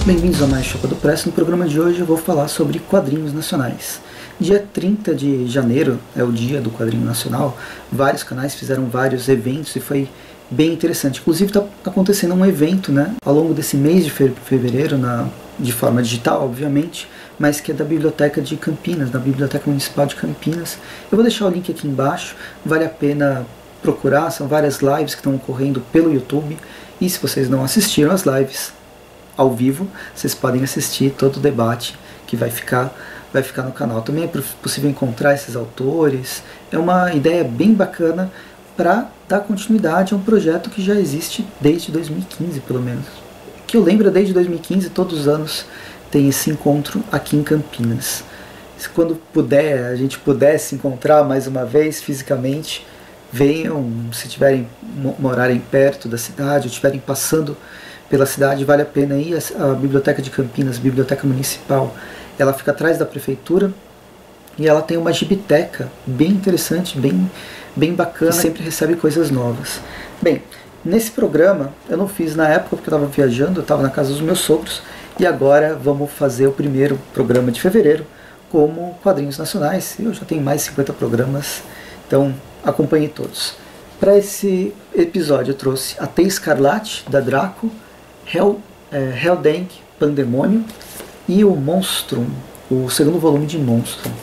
Bem-vindos a mais Chapa do Press. No programa de hoje eu vou falar sobre quadrinhos nacionais. Dia 30 de janeiro é o dia do quadrinho nacional. Vários canais fizeram vários eventos e foi bem interessante. Inclusive está acontecendo um evento, né, ao longo desse mês de fevereiro, de forma digital, obviamente, mas que é da Biblioteca de Campinas, da Biblioteca Municipal de Campinas. Eu vou deixar o link aqui embaixo, vale a pena procurar, são várias lives que estão ocorrendo pelo YouTube, e se vocês não assistiram as lives ao vivo, vocês podem assistir todo o debate que vai ficar no canal. Também é possível encontrar esses autores. É uma ideia bem bacana para dar continuidade a um projeto que já existe desde 2015, pelo menos. Que eu lembro, desde 2015, todos os anos tem esse encontro aqui em Campinas. Quando puder, a gente puder se encontrar mais uma vez fisicamente, venham, se morarem perto da cidade, ou estiverem passando pela cidade, vale a pena ir. A Biblioteca de Campinas, Biblioteca Municipal, ela fica atrás da prefeitura e ela tem uma gibiteca bem interessante, bem bacana, e sempre recebe coisas novas. Bem, nesse programa, eu não fiz na época porque eu estava viajando, eu estava na casa dos meus sogros, e agora vamos fazer o primeiro programa de fevereiro como quadrinhos nacionais. Eu já tenho mais de 50 programas, então acompanhe todos. Para esse episódio eu trouxe A Teia Escarlate, da Draco, Helldank, Pandemônio, e o Monstrum, o segundo volume de Monstrum.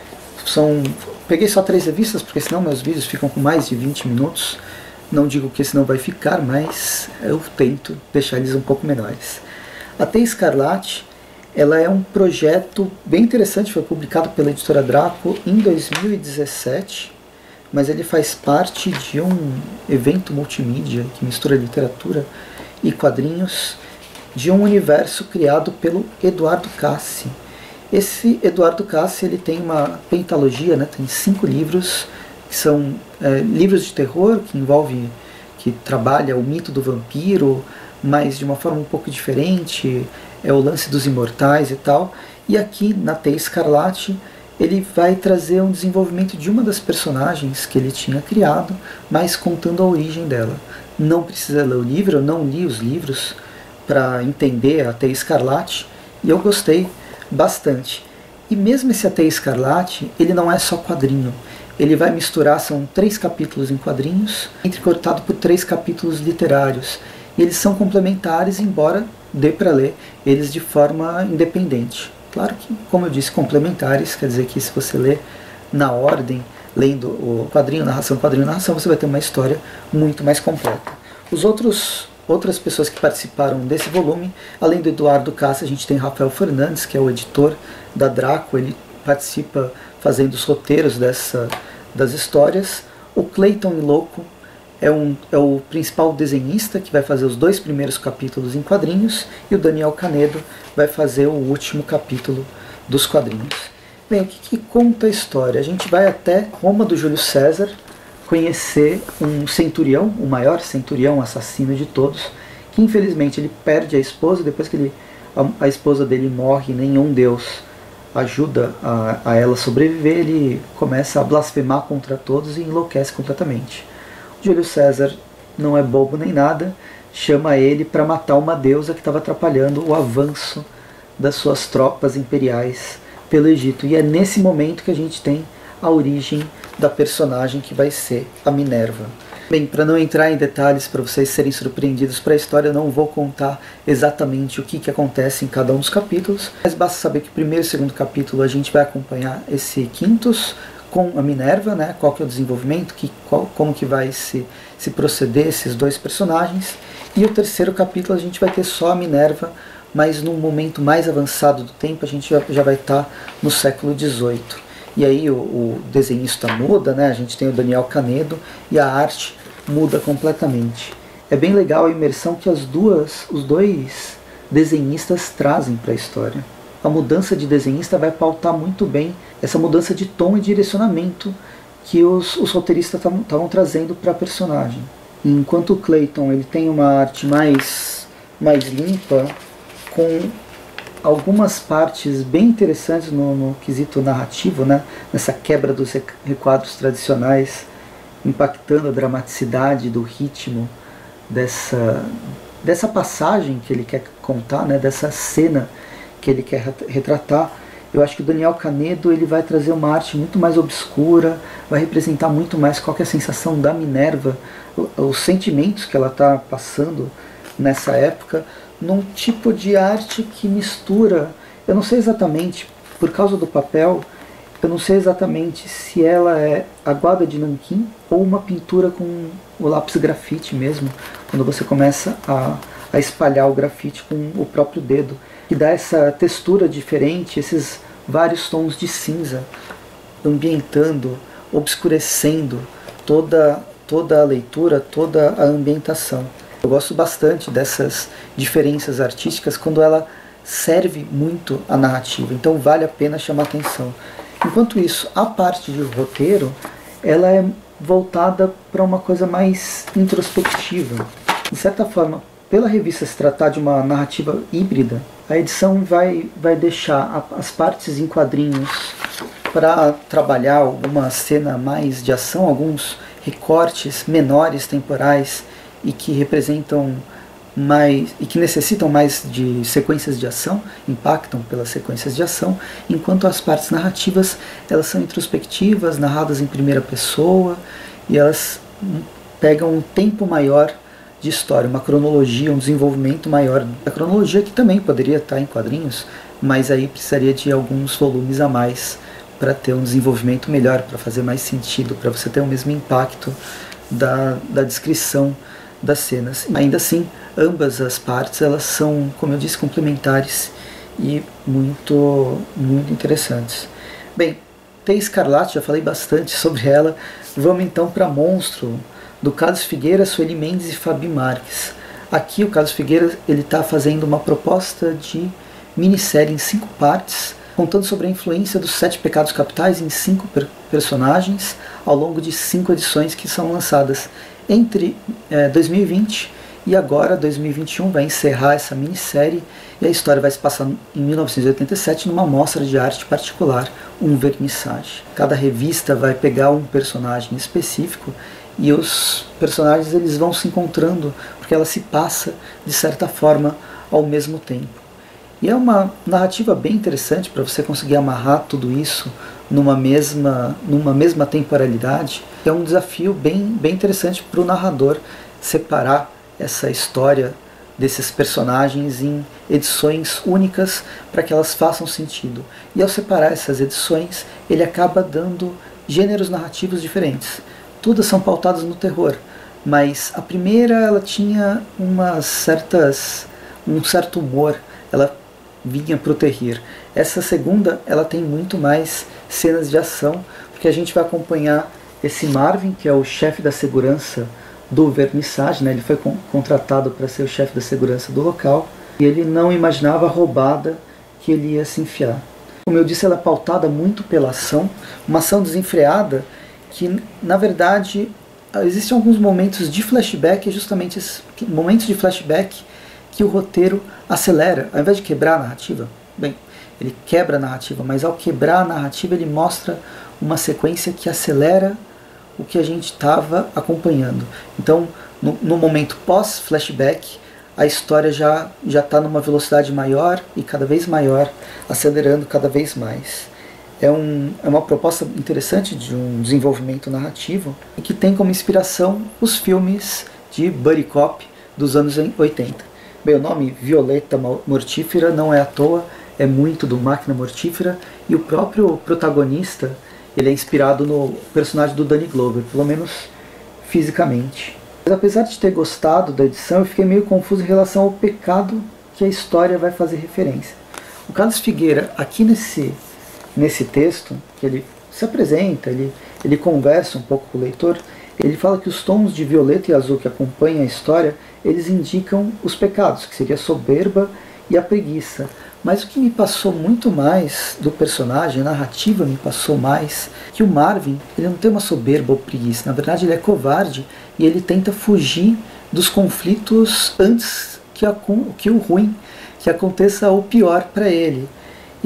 Peguei só 3 revistas, porque senão meus vídeos ficam com mais de 20 minutos. Não digo que esse não vai ficar, mas eu tento deixar eles um pouco menores. A Teia Escarlate, ela é um projeto bem interessante, foi publicado pela editora Draco em 2017, mas ele faz parte de um evento multimídia que mistura literatura e quadrinhos, de um universo criado pelo Eduardo Cassi. Esse Eduardo Cassi, ele tem uma pentalogia, né, tem 5 livros, que são livros de terror, que trabalha o mito do vampiro, mas de uma forma um pouco diferente, é o lance dos imortais e tal. E aqui, na Teia Escarlate, ele vai trazer um desenvolvimento de uma das personagens que ele tinha criado, mas contando a origem dela. Não precisa ler o livro, eu não li os livros para entender a Teia Escarlate, e eu gostei bastante. E mesmo esse A Teia Escarlate, ele não é só quadrinho. Ele vai misturar, são 3 capítulos em quadrinhos, entrecortado por 3 capítulos literários. E eles são complementares, embora dê para ler eles de forma independente. Claro que, como eu disse, complementares, quer dizer que se você ler na ordem, lendo o quadrinho, narração, você vai ter uma história muito mais completa. Outras pessoas que participaram desse volume, além do Eduardo Cassi, a gente tem Rafael Fernandes, que é o editor da Draco, ele participa fazendo os roteiros das histórias. O Clayton Ilocco é o principal desenhista, que vai fazer os 2 primeiros capítulos em quadrinhos, e o Daniel Canedo vai fazer o último capítulo dos quadrinhos. Bem, o que conta a história? A gente vai até Roma do Júlio César, conhecer um centurião, o maior centurião assassino de todos, que infelizmente ele perde a esposa. Depois que a esposa dele morre, nenhum deus ajuda a ela sobreviver, ele começa a blasfemar contra todos e enlouquece completamente. Júlio César não é bobo nem nada, chama ele para matar uma deusa que estava atrapalhando o avanço das suas tropas imperiais pelo Egito. E é nesse momento que a gente tem a origem da personagem que vai ser a Minerva. Bem, para não entrar em detalhes, para vocês serem surpreendidos para a história, eu não vou contar exatamente o que acontece em cada um dos capítulos, mas basta saber que o primeiro e o segundo capítulo a gente vai acompanhar esse Quintus com a Minerva, né? Qual que é o desenvolvimento, como que vai se proceder esses 2 personagens. E o terceiro capítulo a gente vai ter só a Minerva, mas num momento mais avançado do tempo, a gente já vai estar no século XVIII. E aí o desenhista muda, né? A gente tem o Daniel Canedo e a arte muda completamente. É bem legal a imersão que os 2 desenhistas trazem para a história. A mudança de desenhista vai pautar muito bem essa mudança de tom e direcionamento que os roteiristas estavam trazendo para a personagem. Enquanto o Clayton ele tem uma arte mais limpa, com algumas partes bem interessantes no quesito narrativo, né? Nessa quebra dos requadros tradicionais, impactando a dramaticidade do ritmo dessa passagem que ele quer contar, né, dessa cena que ele quer retratar. Eu acho que o Daniel Canedo ele vai trazer uma arte muito mais obscura, vai representar muito mais qual que é a sensação da Minerva, os sentimentos que ela está passando nessa época, num tipo de arte que mistura, eu não sei exatamente, por causa do papel, eu não sei exatamente se ela é a guarda de nanquim ou uma pintura com o lápis grafite mesmo, quando você começa a espalhar o grafite com o próprio dedo, que dá essa textura diferente, esses vários tons de cinza, ambientando, obscurecendo toda a leitura, toda a ambientação. Eu gosto bastante dessas diferenças artísticas quando ela serve muito a narrativa, então vale a pena chamar atenção. Enquanto isso, a parte de roteiro, ela é voltada para uma coisa mais introspectiva. De certa forma, pela revista se tratar de uma narrativa híbrida, a edição vai deixar as partes em quadrinhos para trabalhar alguma cena mais de ação, alguns recortes menores temporais e que representam mais e que necessitam mais de sequências de ação, impactam pelas sequências de ação, enquanto as partes narrativas elas são introspectivas, narradas em primeira pessoa, e elas pegam um tempo maior de história, uma cronologia, um desenvolvimento maior da cronologia, que também poderia estar em quadrinhos, mas aí precisaria de alguns volumes a mais para ter um desenvolvimento melhor, para fazer mais sentido, para você ter o mesmo impacto da descrição das cenas. Ainda assim, ambas as partes elas são, como eu disse, complementares e muito interessantes. Bem, Teia Escarlate, já falei bastante sobre ela. Vamos então para Monstro, do Carlos Figueira, Sueli Mendes e Fabi Marques. Aqui o Carlos Figueira está fazendo uma proposta de minissérie em 5 partes, contando sobre a influência dos 7 pecados capitais em 5 personagens, ao longo de 5 edições que são lançadas entre 2020 e agora 2021. Vai encerrar essa minissérie e a história vai se passar em 1987 numa mostra de arte particular, um vernissage. Cada revista vai pegar um personagem específico e os personagens eles vão se encontrando porque ela se passa de certa forma ao mesmo tempo. E é uma narrativa bem interessante para você conseguir amarrar tudo isso numa mesma temporalidade. É um desafio bem interessante para o narrador separar essa história desses personagens em edições únicas para que elas façam sentido. E ao separar essas edições, ele acaba dando gêneros narrativos diferentes. Todas são pautadas no terror, mas a primeira ela tinha um certo humor, ela vinha para o terrir. Essa segunda ela tem muito mais cenas de ação, porque a gente vai acompanhar esse Marvin, que é o chefe da segurança do vernissage, né? Ele foi contratado para ser o chefe da segurança do local, e ele não imaginava a roubada que ele ia se enfiar. Como eu disse, ela é pautada muito pela ação, uma ação desenfreada que, na verdade, existem alguns momentos de flashback, justamente esses momentos de flashback que o roteiro acelera, ao invés de quebrar a narrativa. Bem, ele quebra a narrativa, mas ao quebrar a narrativa ele mostra uma sequência que acelera o que a gente estava acompanhando. Então, no momento pós-flashback, a história já está numa velocidade maior e cada vez maior, acelerando cada vez mais. É uma proposta interessante de um desenvolvimento narrativo e que tem como inspiração os filmes de Buddy Cop dos anos 80. Bem, o nome Violeta Mortífera não é à toa, é muito do Máquina Mortífera, e o próprio protagonista ele é inspirado no personagem do Danny Glover, pelo menos fisicamente. Mas apesar de ter gostado da edição, eu fiquei meio confuso em relação ao pecado que a história vai fazer referência. O Carlos Figueira, aqui nesse texto, que ele se apresenta, ele conversa um pouco com o leitor, ele fala que os tons de violeta e azul que acompanham a história, eles indicam os pecados, que seria a soberba e a preguiça. Mas o que me passou muito mais do personagem, a narrativa me passou mais, que o Marvin, ele não tem uma soberba ou preguiça, na verdade ele é covarde e ele tenta fugir dos conflitos antes que o ruim, que aconteça o pior para ele. E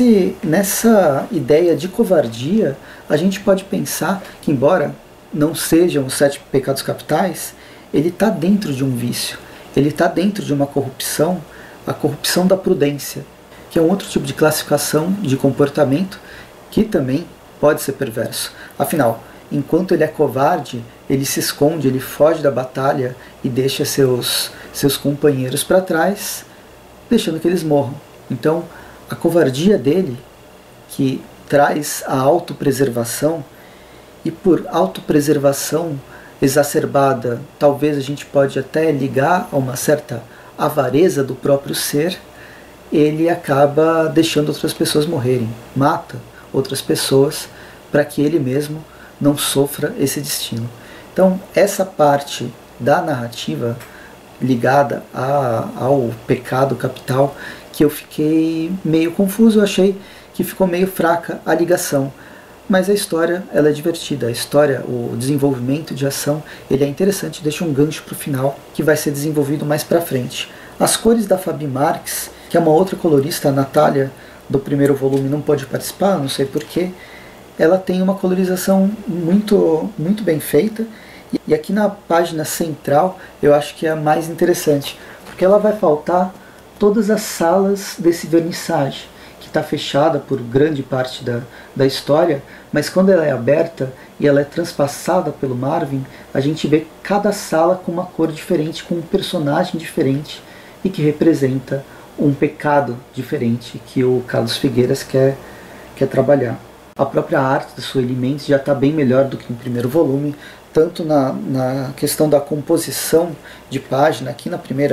nessa ideia de covardia, a gente pode pensar que, embora não sejam os 7 pecados capitais, ele está dentro de um vício. ele está dentro de uma corrupção, a corrupção da prudência, que é um outro tipo de classificação de comportamento que também pode ser perverso. Afinal, enquanto ele é covarde, ele se esconde, ele foge da batalha e deixa seus companheiros para trás, deixando que eles morram. Então, a covardia dele, que traz a autopreservação, e por autopreservação exacerbada, talvez a gente pode até ligar a uma certa avareza do próprio ser, ele acaba deixando outras pessoas morrerem, mata outras pessoas para que ele mesmo não sofra esse destino. Então, essa parte da narrativa ligada ao pecado capital, que eu fiquei meio confuso, eu achei que ficou meio fraca a ligação. Mas a história, ela é divertida, a história, o desenvolvimento de ação, ele é interessante, deixa um gancho para o final, que vai ser desenvolvido mais para frente. As cores da Fabi Marques, que é uma outra colorista, a Natália, do primeiro volume, não pôde participar, não sei porquê, ela tem uma colorização muito bem feita, e aqui na página central eu acho que é a mais interessante, porque ela vai faltar todas as salas desse vernissage, que está fechada por grande parte da história, mas quando ela é aberta e ela é transpassada pelo Marvin, a gente vê cada sala com uma cor diferente, com um personagem diferente, e que representa um pecado diferente que o Carlos Figueiras quer trabalhar. A própria arte da Sueli Mendes já está bem melhor do que no primeiro volume, tanto na questão da composição de página. Aqui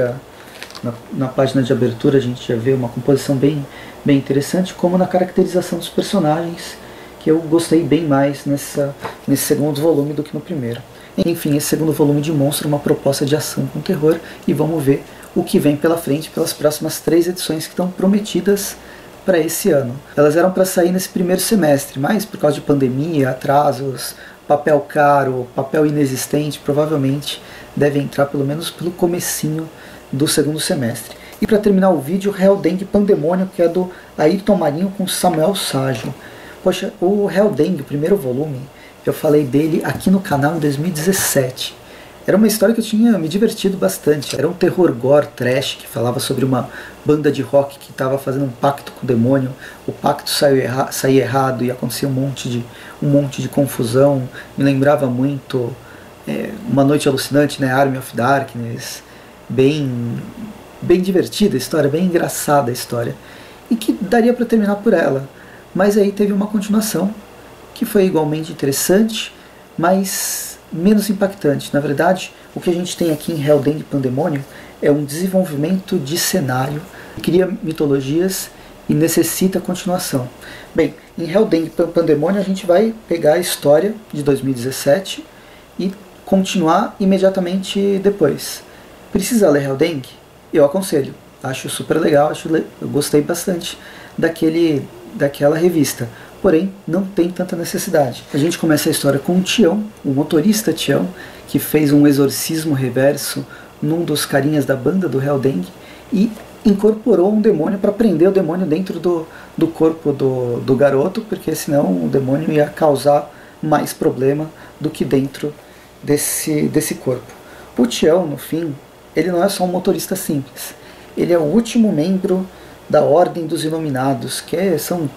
na página de abertura a gente já vê uma composição bem interessante, como na caracterização dos personagens, que eu gostei bem mais nesse segundo volume do que no primeiro. Enfim, esse segundo volume de Monstro é uma proposta de ação com terror, e vamos ver o que vem pela frente pelas próximas 3 edições que estão prometidas para esse ano. Elas eram para sair nesse primeiro semestre, mas por causa de pandemia, atrasos, papel caro, papel inexistente, provavelmente deve entrar pelo menos pelo comecinho do segundo semestre. E para terminar o vídeo, Helldengue Pandemônio, que é do Ayrton Marinho com Samuel Ságio. Poxa, o Helldengue, o primeiro volume, eu falei dele aqui no canal em 2017. Era uma história que eu tinha me divertido bastante. Era um terror gore, trash, que falava sobre uma banda de rock que estava fazendo um pacto com o demônio. O pacto saía errado e acontecia um monte de confusão. Me lembrava muito Uma Noite Alucinante, né? Army of Darkness. Bem divertida a história, bem engraçada a história. E que daria para terminar por ela. Mas aí teve uma continuação que foi igualmente interessante, mas menos impactante. Na verdade, o que a gente tem aqui em Helldengue Pandemônio é um desenvolvimento de cenário, cria mitologias e necessita continuação. Bem, em Helldengue Pandemônio a gente vai pegar a história de 2017 e continuar imediatamente depois. Precisa ler Helldengue? Eu aconselho. Acho super legal, eu gostei bastante daquela revista. Porém, não tem tanta necessidade. A gente começa a história com o Tião, o motorista Tião, que fez um exorcismo reverso num dos carinhas da banda do Helldengue e incorporou um demônio para prender o demônio dentro do corpo do garoto, porque senão o demônio ia causar mais problema do que dentro desse corpo. O Tião, no fim, ele não é só um motorista simples. Ele é o último membro da Ordem dos Iluminados, que são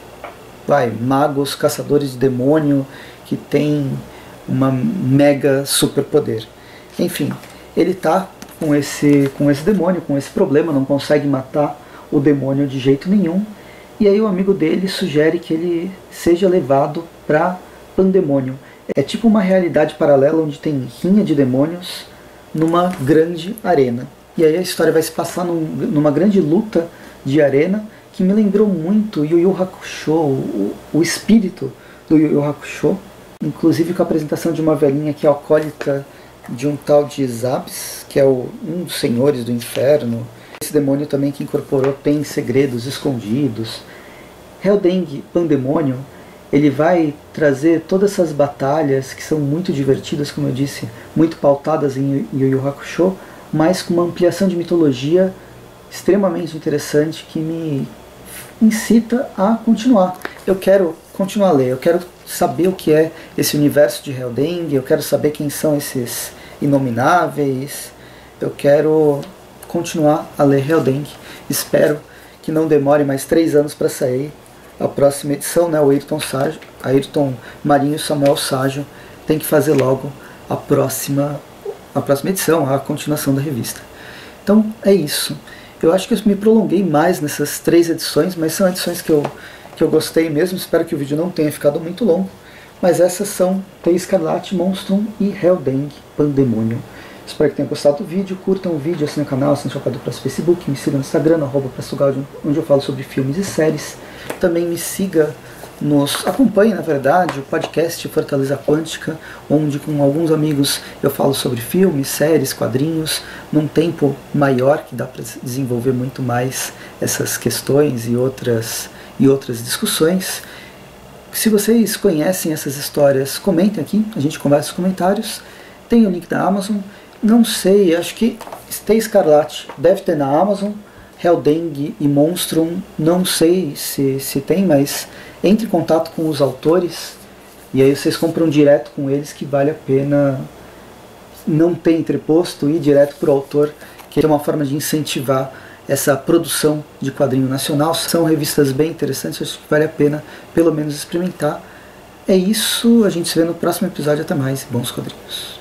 magos, caçadores de demônio, que tem uma mega superpoder. Enfim, ele está com esse demônio, com esse problema, não consegue matar o demônio de jeito nenhum, e aí o amigo dele sugere que ele seja levado para Pandemônio. É tipo uma realidade paralela onde tem rinha de demônios numa grande arena. E aí a história vai se passar numa grande luta de arena, que me lembrou muito Yu Yu Hakusho, o espírito do Yu Yu Hakusho, inclusive com a apresentação de uma velhinha que é alcoólatra de um tal de Zabs, que é um dos senhores do inferno. Esse demônio também que incorporou tem segredos escondidos. Helldengue Pandemônio, ele vai trazer todas essas batalhas que são muito divertidas, como eu disse, muito pautadas em Yu Yu Hakusho, mas com uma ampliação de mitologia extremamente interessante que me incita a continuar. Eu quero continuar a ler, eu quero saber o que é esse universo de Helldengue, eu quero saber quem são esses inomináveis, eu quero continuar a ler Helldenk. Espero que não demore mais 3 anos para sair a próxima edição, né? O Ayrton Marinho e Samuel Ságio tem que fazer logo a próxima edição, a continuação da revista. Então é isso. Eu acho que eu me prolonguei mais nessas 3 edições, mas são edições que eu gostei mesmo. Espero que o vídeo não tenha ficado muito longo. Mas essas são Teia Escarlate, Monstrum e Helldenk Pandemonium. Espero que tenham gostado do vídeo. Curtam o vídeo, assinem o canal, assinem o canal do Facebook, me sigam no Instagram, @PastorGaudio, onde eu falo sobre filmes e séries. Também me siga, acompanhe, na verdade, o podcast Fortaleza Quântica, onde com alguns amigos eu falo sobre filmes, séries, quadrinhos, num tempo maior, que dá para desenvolver muito mais essas questões e outras discussões. Se vocês conhecem essas histórias, comentem aqui, a gente conversa nos comentários. Tem o link da Amazon. Não sei, acho que Teia Escarlate deve ter na Amazon. Helldenk e Monstrum, não sei se tem, mas entre em contato com os autores e aí vocês compram direto com eles, que vale a pena não ter entreposto e ir direto para o autor, que é uma forma de incentivar essa produção de quadrinho nacional. São revistas bem interessantes, acho que vale a pena pelo menos experimentar. É isso, a gente se vê no próximo episódio. Até mais, bons quadrinhos.